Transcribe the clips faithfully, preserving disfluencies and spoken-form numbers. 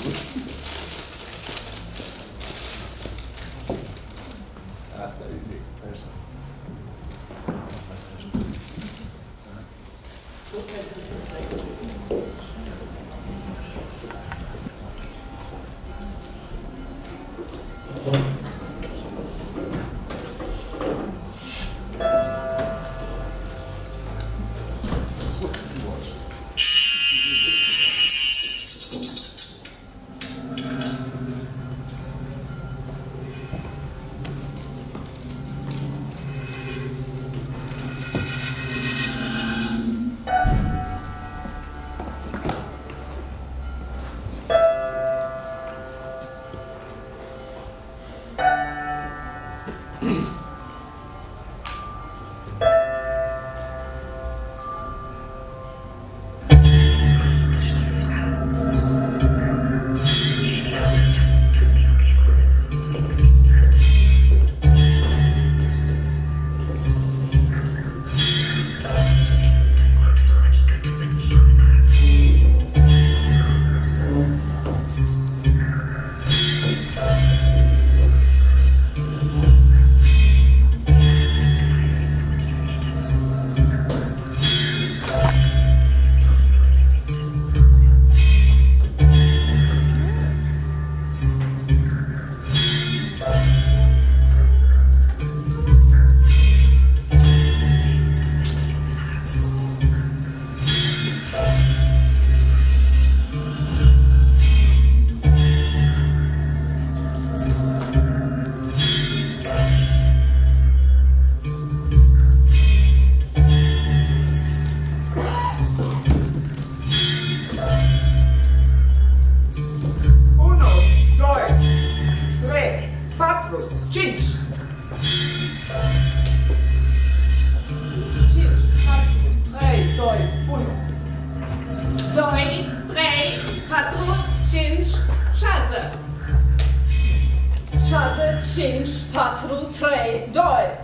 cinci, quattro, tre, due.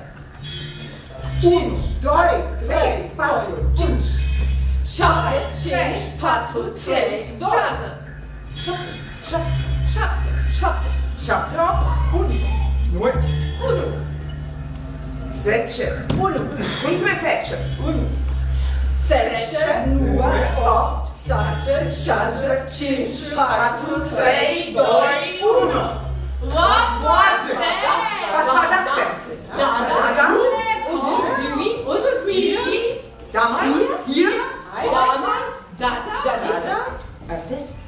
Uno, due, tre, quattro, cinci. Sciate, cinci, quattro, tre, due. Sciate, Sciate, sciate. sciate, uno, due, Uno, sette, uno, cinque, sette, uno. Sette, due, otto, sette, sciate, cinci, quattro, tre, due, uno. What was that? Was war das denn? Dada, aujourd'hui, aujourd'hui, ici, Damals, hier, damals, Dada, Dada. Was ist das?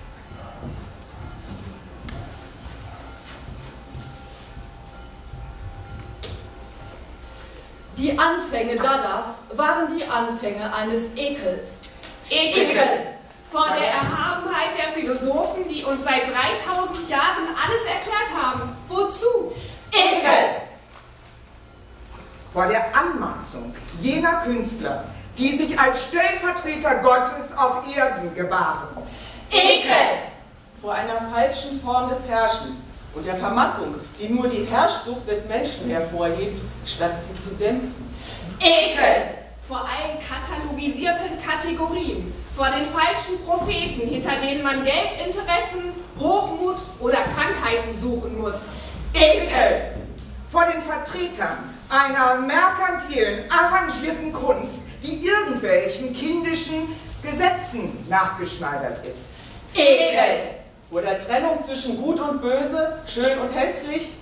Die Anfänge Dadas waren die Anfänge eines Ekels. Ekel! Vor der Erhabenheit der Philosophen, die uns seit dreitausend Jahren alles erklärt haben. Wozu? Ekel! Vor der Anmaßung jener Künstler, die sich als Stellvertreter Gottes auf Erden gebaren. Ekel! Vor einer falschen Form des Herrschens und der Vermassung, die nur die Herrschsucht des Menschen hervorhebt, statt sie zu dämpfen. Ekel! Vor allen katalogisierten Kategorien, vor den falschen Propheten, hinter denen man Geldinteressen, Hochmut oder Krankheiten suchen muss. Ekel! Vor den Vertretern einer merkantilen, arrangierten Kunst, die irgendwelchen kindischen Gesetzen nachgeschneidert ist. Ekel! Vor der Trennung zwischen Gut und Böse, Schön und Hässlich.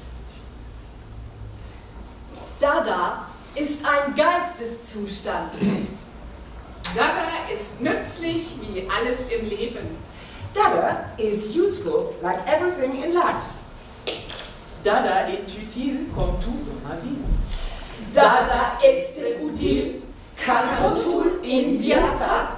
Dada ist ein Geisteszustand. Dada ist nützlich wie alles im Leben. Dada is useful like everything in life. Dada est utile comme tout dans ma vie. Dada este util, cantotul in viața.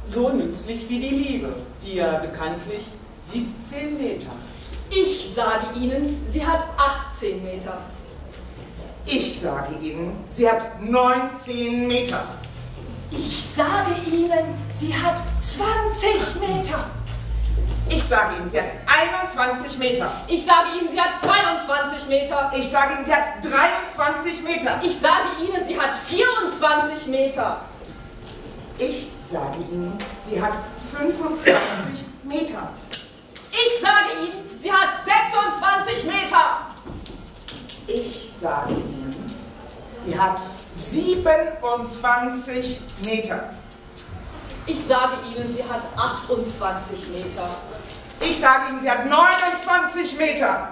so nützlich wie die Liebe, die ja bekanntlich siebzehn Meter hat. Ich sage Ihnen, sie hat achtzehn Meter. Ich sage Ihnen, sie hat neunzehn Meter. Ich sage Ihnen, sie hat zwanzig Meter. Ich sage Ihnen, sie hat einundzwanzig Meter. Ich sage Ihnen, sie hat zweiundzwanzig Meter. Ich sage Ihnen, sie hat dreiundzwanzig Meter. Ich sage Ihnen, sie hat vierundzwanzig Meter. Ich sage Ihnen, sie hat fünfundzwanzig Meter. Ich sage Ihnen, sie hat sechsundzwanzig Meter. Ich sage Ihnen, sie hat siebenundzwanzig Meter. Ich sage Ihnen, sie hat achtundzwanzig Meter. Ich sage Ihnen, sie hat neunundzwanzig Meter.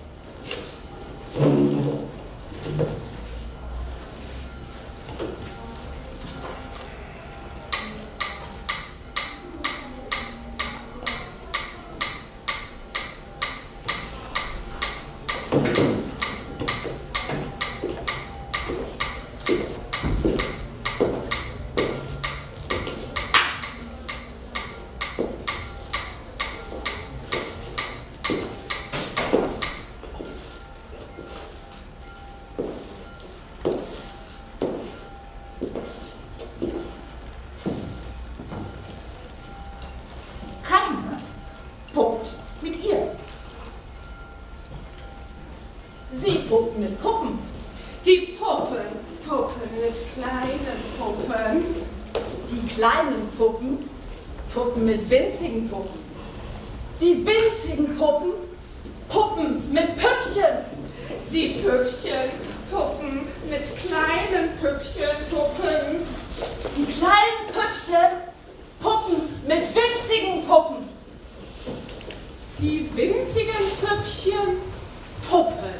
Puppen mit winzigen Puppen. Die winzigen Puppen, Puppen mit Püppchen. Die Püppchen, Puppen mit kleinen Püppchen, Puppen. Die kleinen Püppchen, Puppen mit winzigen Puppen. Die winzigen Püppchen, Puppen.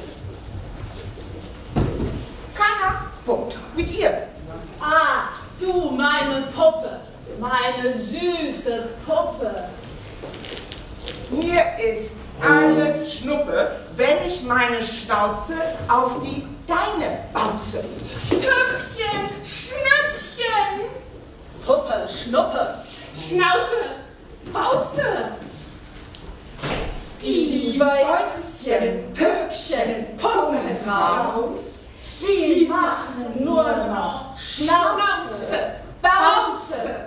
Keiner puppt mit ihr. Ah, du meine Puppe. Meine süße Puppe. Mir ist alles Schnuppe, wenn ich meine Schnauze auf die deine bauze. Püppchen, Schnüppchen. Puppe, Schnuppe. Schnauze, Bauze. Die Bäuzchen, Püppchen, Puppenfrau, sie machen nur noch Schnauze, Bauze.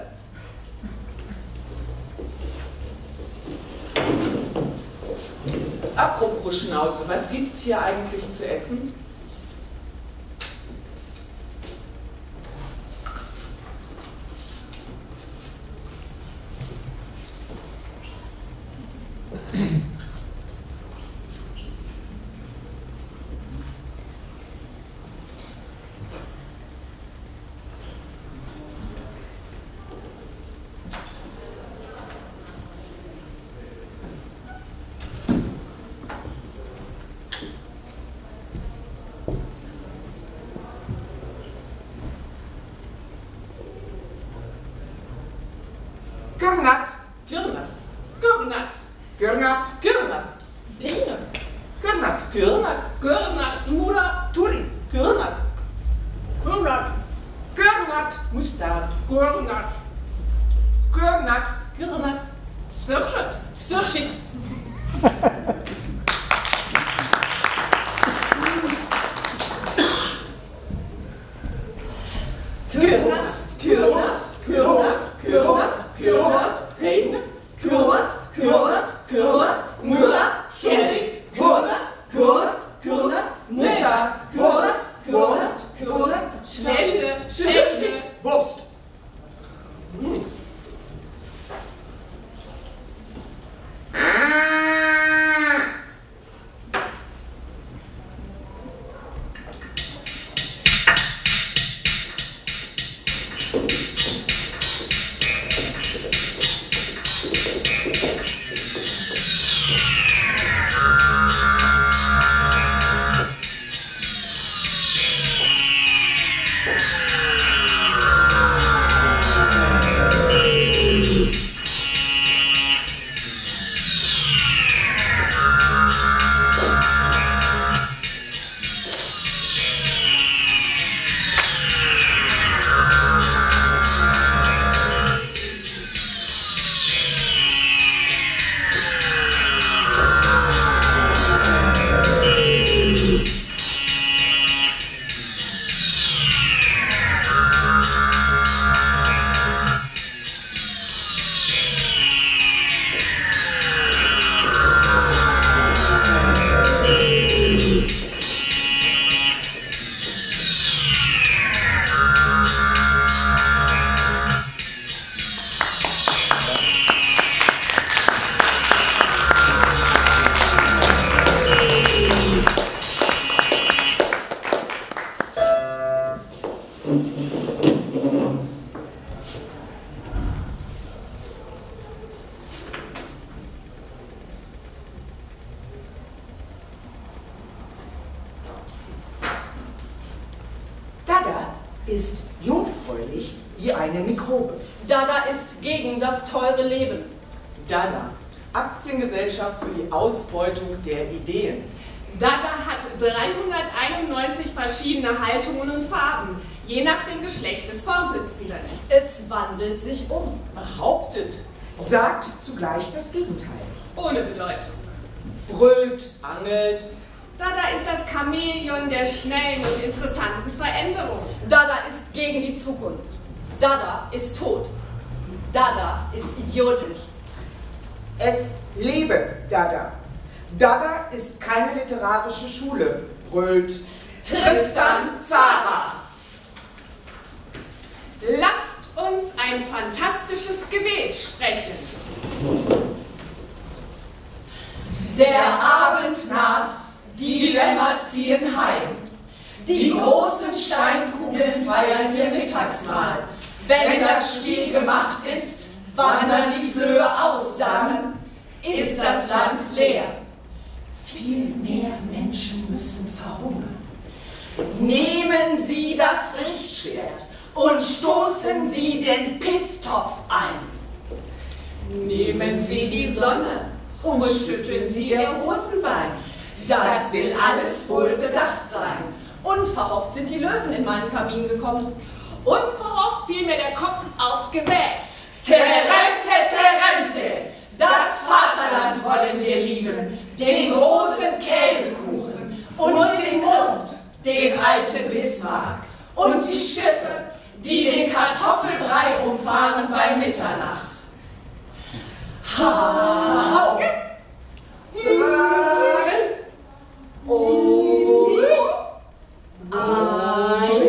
Apropos Schnauze, was gibt's hier eigentlich zu essen? Gürnat, Gürnat, Gürnat, Gürnat, Gürnat, Pine. Gürnat, Gürnat, Gürnat, Mutter, Turi, Gürnat, Gürnat, Gürnat, Mustard, Gürnat, Gürnat, Gürnat, Zwirschet, Zwirschit. Kürnast, Kürnast, Kürnast, Kürnast, Kürnast, Reden, Kürnast, Kürnast, Kürnast, Müller, Sherry, Kürnast, Kürnast, Kürnast, Mutter, Kürnast, Kürnast, Kürnast, Schwäche, Schwäche. Wurst. Mmh. ist jungfräulich wie eine Mikrobe. Dada ist gegen das teure Leben. Dada, Aktiengesellschaft für die Ausbeutung der Ideen. Dada hat dreihunderteinundneunzig verschiedene Haltungen und Farben, je nach dem Geschlecht des Vorsitzenden. Es wandelt sich um. Behauptet. Sagt zugleich das Gegenteil. Ohne Bedeutung. Brüllt, Angelt. Dada ist das Chamäleon der schnellen und interessanten Veränderungen. Dada ist gegen die Zukunft. Dada ist tot. Dada ist idiotisch. es lebe Dada. Dada ist keine literarische Schule, brüllt Tristan Tzara. Lasst uns ein fantastisches Gebet sprechen. Der Abend naht, die Lämmer ziehen heim. Die großen Steinkugeln feiern ihr Mittagsmahl. Wenn das Spiel gemacht ist, wandern die Flöhe aus, dann ist das Land leer. Viel mehr Menschen müssen verhungern. Nehmen Sie das Richtschwert und stoßen Sie den Pisstopf ein. Nehmen Sie die Sonne und schütteln Sie Ihr Hosenbein. Das will alles wohl bedacht sein. Unverhofft sind die Löwen in meinen Kamin gekommen. Unverhofft fiel mir der Kopf aufs Gesäß. Terente, Terente, das Vaterland wollen wir lieben, den großen Käsekuchen und den Mond, den alten Bismarck und die Schiffe, die den Kartoffelbrei umfahren bei Mitternacht. Ha, oh, ein,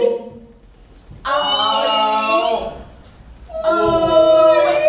au, oi,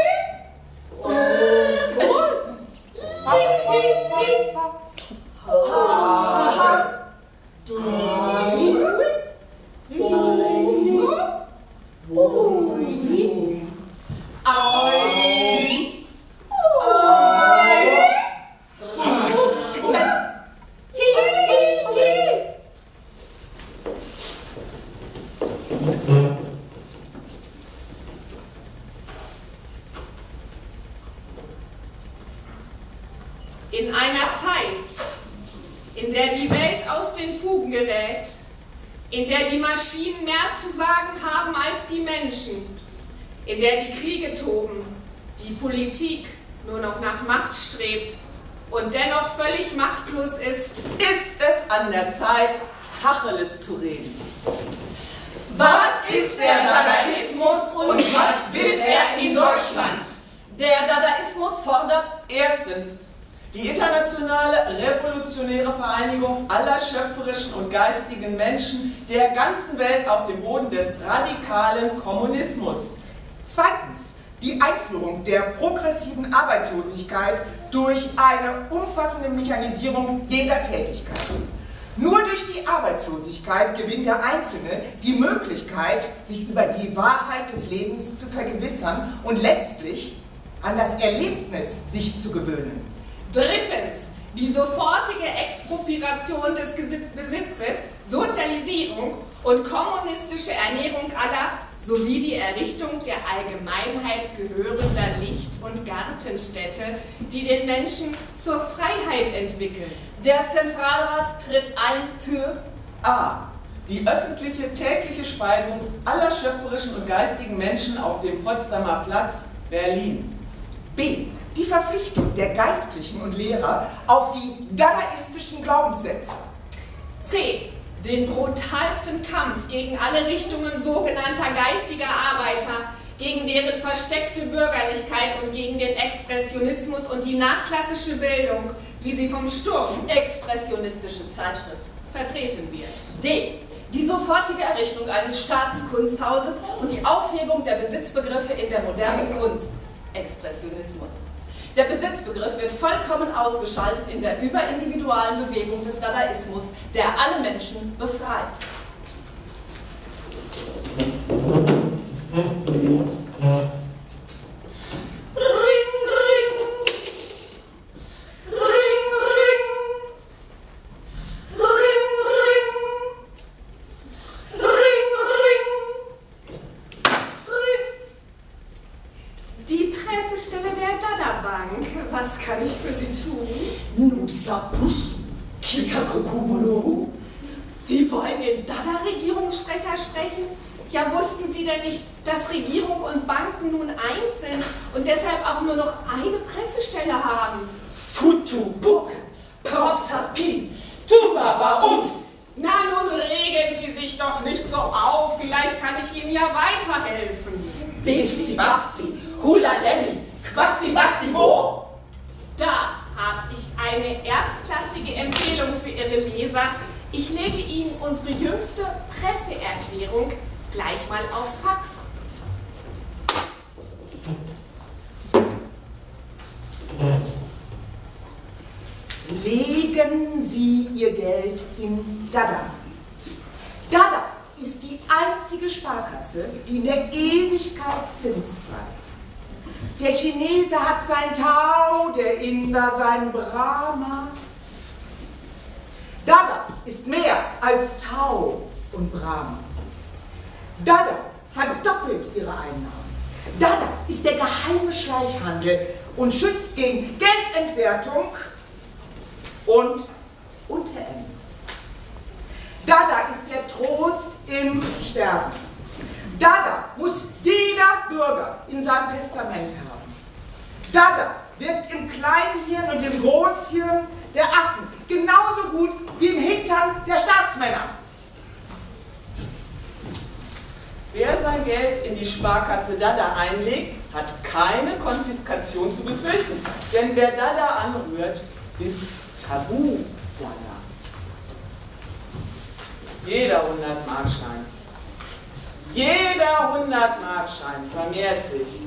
In einer Zeit, in der die Welt aus den Fugen gerät, in der die Maschinen mehr zu sagen haben als die Menschen, in der die Kriege toben, die Politik nur noch nach Macht strebt und dennoch völlig machtlos ist, Ist es an der Zeit, Tacheles zu reden. was ist der Dadaismus und was will er in Deutschland? Der Dadaismus fordert Erstens, die internationale revolutionäre Vereinigung aller schöpferischen und geistigen Menschen der ganzen Welt auf dem Boden des radikalen Kommunismus. Zweitens, die Einführung der progressiven Arbeitslosigkeit durch eine umfassende Mechanisierung jeder Tätigkeit. Nur durch die Arbeitslosigkeit gewinnt der Einzelne die Möglichkeit, sich über die Wahrheit des Lebens zu vergewissern und letztlich an das Erlebnis sich zu gewöhnen. drittens, die sofortige Expropriation des Gesi- Besitzes, Sozialisierung und kommunistische Ernährung aller sowie die Errichtung der Allgemeinheit gehörender Licht- und Gartenstädte, die den Menschen zur Freiheit entwickeln. Der Zentralrat tritt ein für A. Die öffentliche tägliche Speisung aller schöpferischen und geistigen Menschen auf dem Potsdamer Platz, Berlin. B. Die Verpflichtung der Geistlichen und Lehrer auf die dadaistischen Glaubenssätze. C. Den brutalsten Kampf gegen alle Richtungen sogenannter geistiger Arbeiter, gegen deren versteckte Bürgerlichkeit und gegen den Expressionismus und die nachklassische Bildung, wie sie vom Sturm expressionistische Zeitschrift. vertreten wird. D. Die sofortige Errichtung eines Staatskunsthauses und die Aufhebung der Besitzbegriffe in der modernen Kunst. Expressionismus. Der Besitzbegriff wird vollkommen ausgeschaltet in der überindividualen Bewegung des Dadaismus, der alle Menschen befreit. Pressestelle der Dada-Bank. Was kann ich für Sie tun? Nusapush, Kikakukubuloru. Sie wollen den Dada-Regierungssprecher sprechen? Ja, wussten Sie denn nicht, dass Regierung und Banken nun eins sind und deshalb auch nur noch eine Pressestelle haben? Futubuk, Propsapi, Tubaba Umf. Na, nun regen Sie sich doch nicht so auf. Vielleicht kann ich Ihnen ja weiterhelfen. Befsi Bafsi, Hula Lemmi, Quasti Basti Bo. Da habe ich eine erstklassige Empfehlung für Ihre Leser. Ich lege Ihnen unsere jüngste Presseerklärung gleich mal aufs Fax. Legen Sie Ihr Geld in Dada. Dada ist die einzige Sparkasse, die in der Ewigkeit Zins zahlt. Der Chinese hat sein Tao, der Inder sein Brahma. Dada ist mehr als Tao und Brahma. Dada verdoppelt ihre Einnahmen. Dada ist der geheime Schleichhandel und schützt gegen Geldentwertung und Unterernährung. Dada ist der Trost im Sterben. Dada muss jeder Bürger in seinem Testament haben. Dada wirkt im Kleinhirn und im Großhirn der Affen genauso gut wie im Hintern der Staatsmänner. Wer sein Geld in die Sparkasse Dada einlegt, hat keine Konfiskation zu befürchten. Denn wer Dada anrührt, ist Tabu Dada. Jeder hundert-Markschein, jeder hundert-Markschein vermehrt sich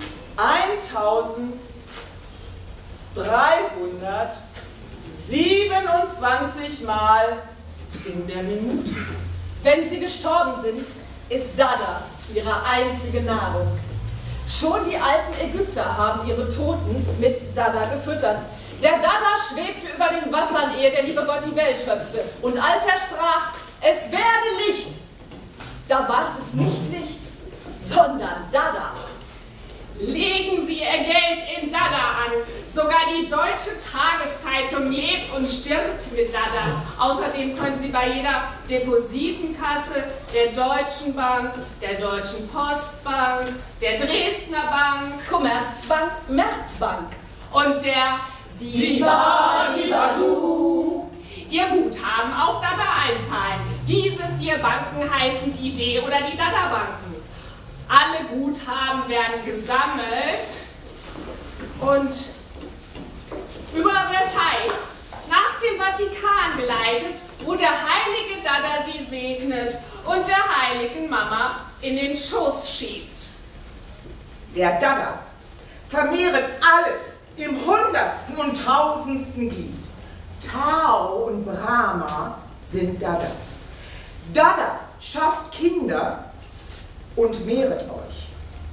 eintausenddreihundertsiebenundzwanzig Mal in der Minute. Wenn sie gestorben sind, ist Dada ihre einzige Nahrung. Schon die alten Ägypter haben ihre Toten mit Dada gefüttert. Der Dada schwebte über den Wassern, ehe der liebe Gott die Welt schöpfte. Und als er sprach, es werde Licht, da ward es nicht Licht, sondern Dada. Legen Sie Ihr Geld in Dada an. Sogar die Deutsche Tageszeitung lebt und stirbt mit Dada. Außerdem können Sie bei jeder Depositenkasse der Deutschen Bank, der Deutschen Postbank, der Dresdner Bank, Commerzbank, Märzbank und der Diba, Diba, Du. Ihr Guthaben auf Dada einzahlen. Diese vier Banken heißen die D- oder die Dada-Banken. Alle Guthaben werden gesammelt und über Versailles nach dem Vatikan geleitet, wo der heilige Dada sie segnet und der heiligen Mama in den Schoß schiebt. Der Dada vermehret alles im hundertsten und tausendsten Glied. Tao und Brahma sind Dada. Dada schafft Kinder und mehret euch.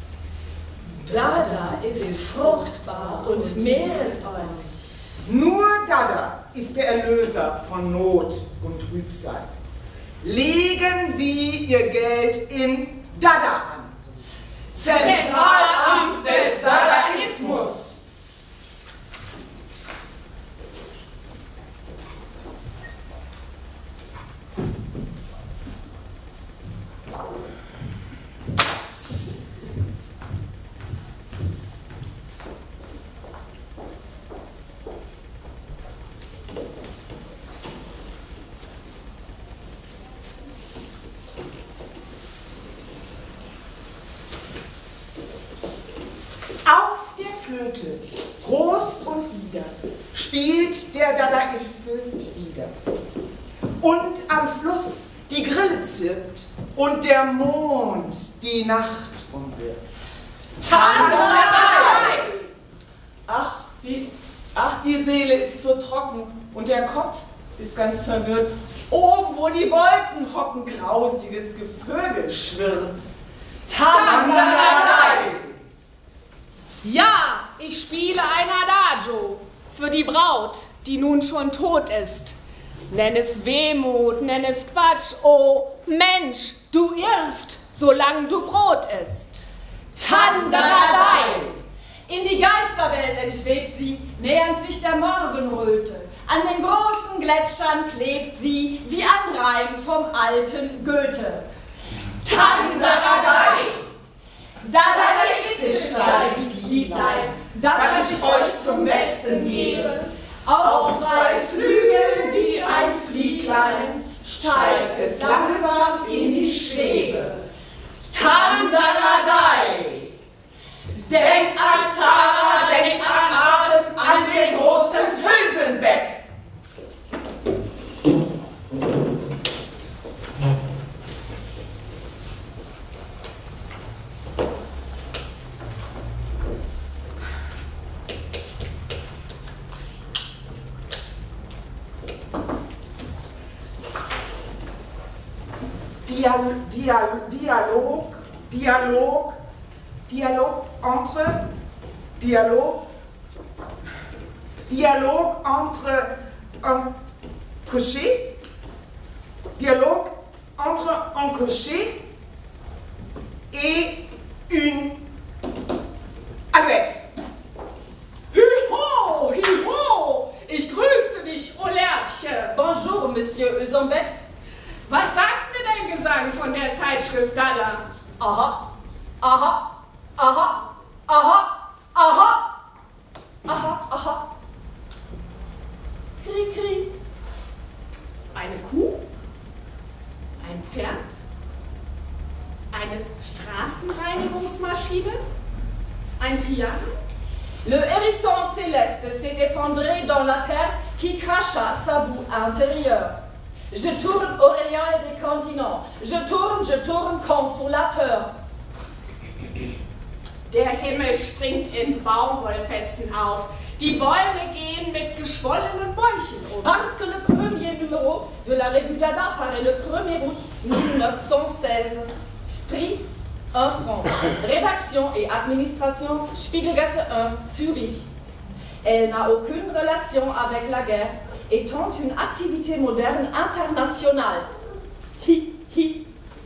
Dada ist fruchtbar und mehret euch. Nur Dada ist der Erlöser von Not und Trübsal. Legen Sie Ihr Geld in Dada an. Zentralamt des Dadaismus. Auf der Flöte, groß und nieder, spielt der Dadaiste wieder. Und am Fluss die Grille zirpt und der Mond die Nacht umwirbt. Tanganai! Ach, die, ach, die Seele ist so trocken und der Kopf ist ganz verwirrt. Oben, wo die Wolken hocken, grausiges Gevögel schwirrt. Tanganai! Ja, ich spiele ein Adagio für die Braut, die nun schon tot ist. Nenn es Wehmut, nenn es Quatsch, oh Mensch, du irrst, solange du Brot isst. Tanganai! In die Geisterwelt entschwebt sie, nähernd sich der Morgenröte. An den großen Gletschern klebt sie, wie ein Reim vom alten Goethe. Tandaradei! Dadaistisch sei dies Liedlein, das ich euch zum Besten gebe. Auf zwei Flügeln wie ein Flieglein steigt es langsam in die Schwebe. Tandaradei! Denk an Zara, denk an Atem, an den großen Hülsenbeck. Dial Dial Dialog, Dialog, Dialog entre, Dialog, Dialog entre un cocher, Dialog entre un cocher et une alouette. Hiho, hiho, ich grüße dich, O Lerche. Bonjour, Monsieur Hülsenbeck. Was sagt mir dein Gesang von der Zeitschrift Dada? Aha, aha, aha, aha, aha, aha, aha. Kri, kri. Eine Kuh? Ein Pferd? Eine Straßenreinigungsmaschine? Ein Piano? Le hérisson céleste s'est effondré dans la terre qui cracha sa boue intérieure. Je tourne Aurélien des continents. Je tourne, je tourne, consolateur. Der Himmel springt in Baumwollfetzen auf. Die Bäume gehen mit geschwollenen Bäuchen um. Parce que le premier numéro de la revue Dada paraît le premier août mille neuf cent seize. Prix un franc. Rédaction et administration Spiegelgasse un, Zürich. Elle n'a aucune relation avec la guerre, étant une activité moderne internationale. Hi, hi.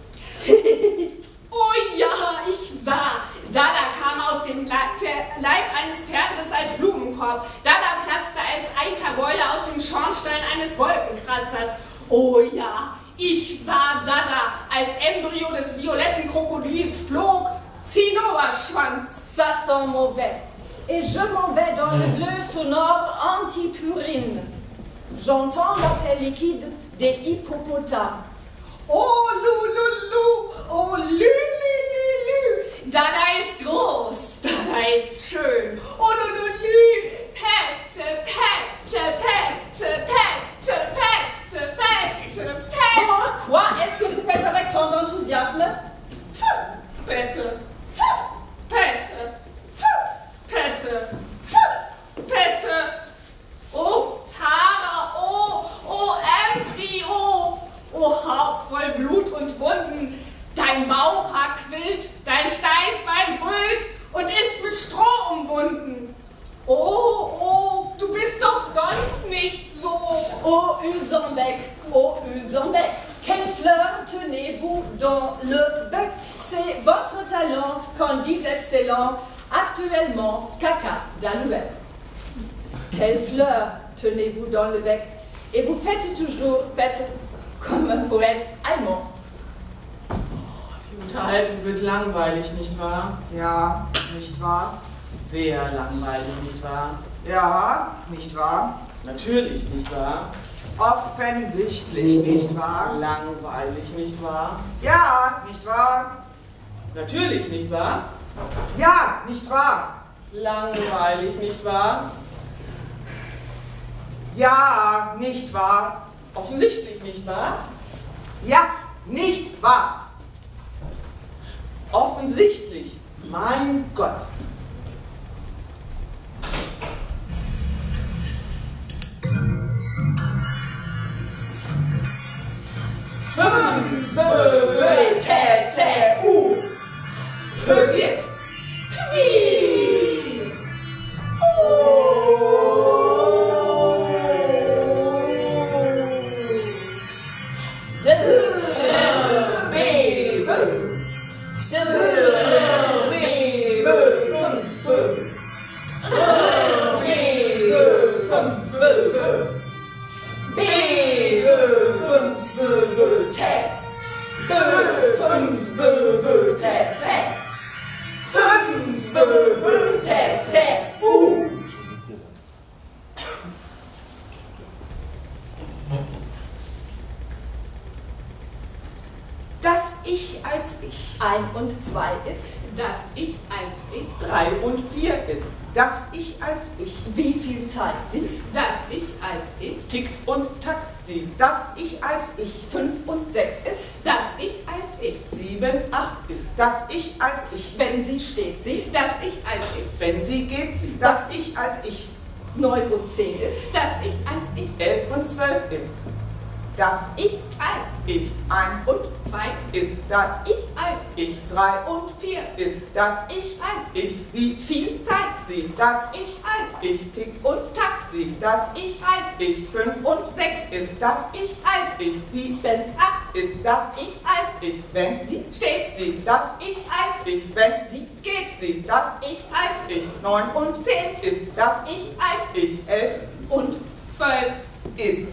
Oh ja, ich sah. Dada kam aus dem Leib eines Pferdes als Blumenkorb. Dada platzte als Eiterbeule aus dem Schornstein eines Wolkenkratzers. Oh ja, ich sah Dada als Embryo des violetten Krokodils flog. Zinnoberschwanz. Ça sent mauvais. Et je m'en vais dans le bleu sonore anti-purine. J'entends l'appel liquide des hippopotames. Oh, Lululu, oh, Lülülülü. Dada ist groß, Dada ist schön. Oh, Lululu, pette, pette, pette, pette, pette, pette, pette. Pourquoi est-ce que vous faites avec tant d'enthousiasme? Pette, pette, pette, pette. Oh, Zara, oh, oh, Embryo. O Haupt voll Blut und Wunden, dein Bauchhaar quillt, dein Steißbein brüllt und ist mit Stroh umwunden. Oh, oh, du bist doch sonst nicht so. Oh Hülsenbeck, oh Hülsenbeck, quelle fleur tenez-vous dans le bec? C'est votre talent qu'on dit excellent, actuellement caca d'alouette. Quelle fleur tenez-vous dans le bec? Et vous faites toujours bête comme un poète allemand. Die Unterhaltung wird langweilig, nicht wahr? Ja, nicht wahr? Sehr langweilig, nicht wahr? Ja, nicht wahr? Natürlich, nicht wahr? Offensichtlich, nicht wahr? Langweilig, nicht wahr? Ja, nicht wahr? Natürlich, nicht wahr? Ja, nicht wahr? Langweilig, nicht wahr? Ja, nicht wahr? Offensichtlich, nicht wahr? Ja, nicht wahr? Offensichtlich, mein Gott. Fünf, Vögel, T, U. Vögel, Queen. ein und zwei ist, Das Ich als Ich. Drei und vier ist Das Ich als Ich. wie viel zeigt sie, Das Ich als Ich. Tick und Takt sie. Das Ich als Ich. fünf und sechs ist, Das Ich als Ich. Sieben, acht ist Das Ich als Ich. wenn sie steht sie, Das Ich als Ich. wenn sie geht sie. Das Ich als Ich. neun und zehn ist, Das Ich als Ich. Elf und zwölf ist Das Ich als. ich. Ein. Und zwei. Ist Das Ich als. ich. Drei. Und vier. Ist Das Ich als. ich. Wie Viel Zeit. Sie. Das Ich als. Ich. Tick. Und Takt. Sie. Das Ich als. Ich. Fünf. Und sechs. Ist Das Ich als. ich. Sie. Wenn acht. Ist Das Ich als. ich. Wenn Sie steht. Sie. Das Ich als. Ich. Wenn Sie geht. Sie. Das Ich als. Ich. Neun. Und zehn. Ist Das Ich als. ich. Elf. Und zwölf. Ist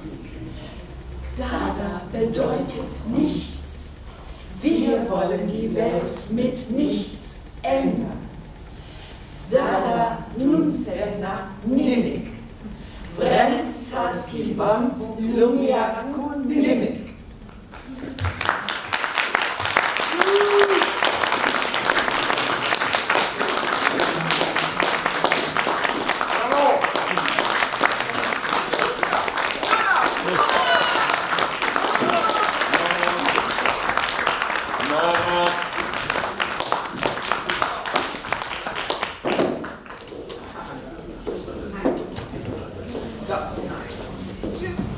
Dada bedeutet nichts. Wir wollen die Welt mit nichts ändern. Dada nuncena nimik. Vremstaskibam lumiaku nimik. Tschüss.